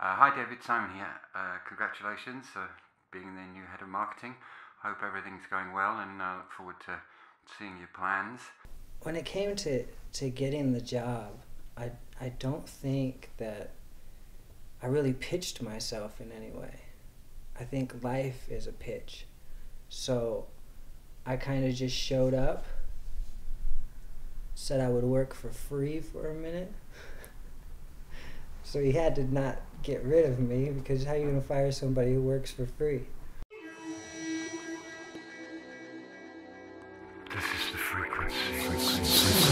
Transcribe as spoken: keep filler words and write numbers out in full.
Uh, hi David, Simon here. Uh, congratulations for being the new head of marketing. Hope everything's going well and I uh, look forward to seeing your plans. When it came to, to getting the job, I, I don't think that I really pitched myself in any way. I think life is a pitch. So I kind of just showed up, said I would work for free for a minute. So he had to not get rid of me, because how are you going to fire somebody who works for free? This is the frequency. frequency.